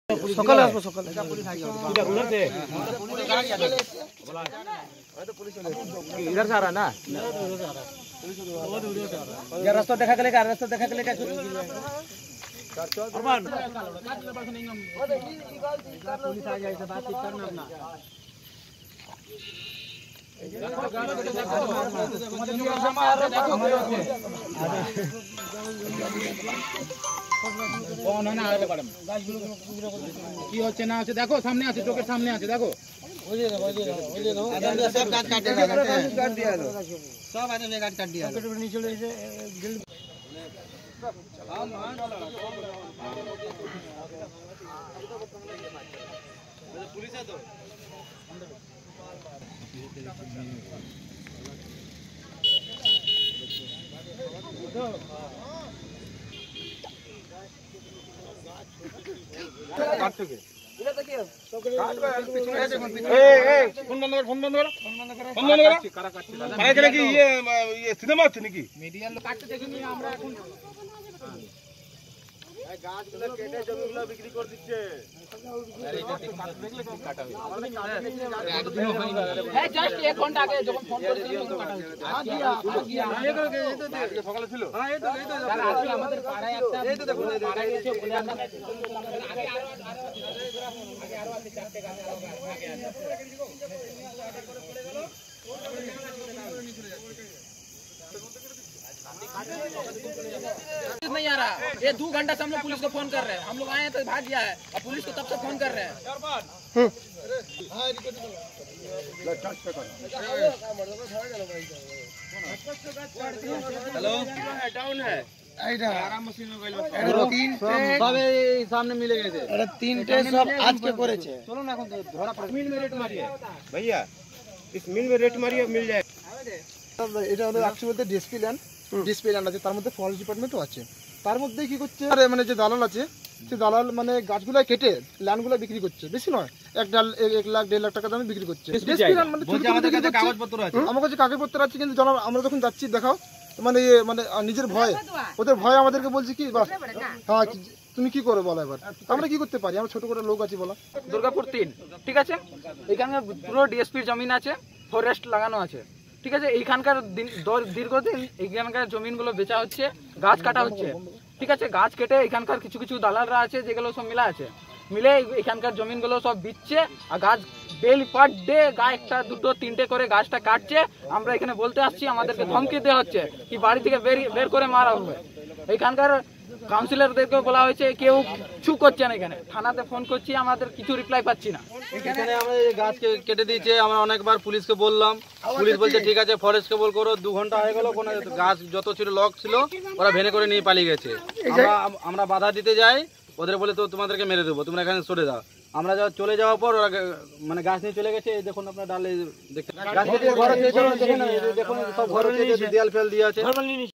সকালে আসবো সকালে इधर से आ रहा ना ये रास्ता देखा के लेकर रास्ता देखा के लेकर अरमान पुलिस आ जाए से बातचीत करना अपना कौन है ना आगे मैडम কি হচ্ছে না হচ্ছে দেখো সামনে আছে চোখের সামনে আছে দেখো ওই যে সব গাছ কাটে না কাট দিয়া লো সব আদমি গাছ কাট দিয়া লো নিচে চলে এসে পুলিশ আছে তো काट के इधर देखिए काट के पीछे है देखो ए फोन बंद कर फोन बंद कर कारा काटছে কারা গেলে কি ये সিনেমা হচ্ছে নাকি মিডিয়া লোক কাটতে দেখেনি আমরা এখন এই গাছগুলো কেটে জমিগুলো বিক্রি করে দিচ্ছে আরে এটা দেখলে কি কাটা হবে আমাদের কাটে একদিন হয়নি হ্যাঁ জাস্ট 1 ঘন্টা আগে যখন ফোন করেছিলাম তখন কাটা হয়েছে আ গিয়া এই তো সকালে ছিল হ্যাঁ এই তো স্যার আজকে আমাদের পাড়ায় একটা এই তো দেখুন পাড়ায় এসে বলে আমরা আগে আরো আছে চারটে গাছ আগে नहीं आ रहा ये 2 घंटा से हम लोग पुलिस को फोन कर रहे हैं हम लोग आए हैं तो भाग गया है अब पुलिस को तब से फोन कर रहे हैं हेलो डाउन है सामने मिले गए थे अरे 3टे सब आज के করেছে চলো না এখন ধরা পড়ে মিল में रेट मारिए भैया इस मिल में रेट मारिए मिल जाए এটা হলো অ্যাকচুয়ালি বলতে ডিসপ্লে ল্যান্ড আছে তার মধ্যে ফরেস্ট ডিপার্টমেন্টও আছে তার মধ্যে কি করছে আরে মানে যে দালাল আছে সে দালাল মানে গাছগুলো কেটে ল্যান্ডগুলো বিক্রি করছে বেশি নয় 1 লাখ 1.5 লাখ টাকা দামে বিক্রি করছে ডিসপ্লে ল্যান্ড মানে বলছে আমাদের কাছে কাগজপত্র আছে আমার কাছে কাগজপত্র আছে কিন্তু জানো আমরা যখন যাচ্ছি দেখাও মানে নিজের ভয় ওদের ভয় আমাদেরকে বলছে কি বাস হ্যাঁ তুমি কি করে বলো এবার আমরা কি করতে পারি আমরা ছোট ছোট লোক আছি বলো দুর্গাপুর 3 ঠিক আছে এখানে পুরো ডিএসপির জমি আছে ফরেস্ট লাগানো আছে ঠিক আছে এইখানকার দীর্ঘদিন এইখানকার জমিনগুলো বেচা হচ্ছে গাছ কাটা হচ্ছে ঠিক আছে গাছ কেটে এখানকার কিছু কিছু দালালরা আছে যেগুলো সব মিলা আছে মিলে এখানকার জমিনগুলো সব বিচ্ছে আর গাছ ডেইলি পার ডে গাছ একটা দুটো তিনটে করে গাছটা কাটছে আমরা এখানে বলতে আসছি আমাদেরকে ধমকি দেওয়া হচ্ছে কি বাড়ি থেকে বের করে মারা হবে এইখানকার কাউন্সিলরদেরকে বলা হয়েছে কেউ কিছু করছে না এখানে থানাতে ফোন করছি আমাদের কিছু রিপ্লাই পাচ্ছি না এখানে আমরা এই গাছ কেটে দিয়েছে আমরা অনেকবার পুলিশকে বললাম পুলিশ বলছে ঠিক আছে ফরেস্টকে বল করো 2 ঘন্টা হয়ে গেল কোনো গাছ যত ছিল লক ছিল ওরা ভেনে করে নিয়ে পালিয়ে গেছে আমরা বাধা দিতে যাই ওদের বলে তো তোমাদেরকে মেরে দেবো তোমরা এখানে সরে যাও আমরা চলে যাওয়ার পর ওরা মানে গাছ নিয়ে চলে গেছে দেখুন আপনার ডালে দেখতে গাছ কেটে ঘরে চলে দেখুন সব ঘরে দেয়াল ফেল দিয়ে আছে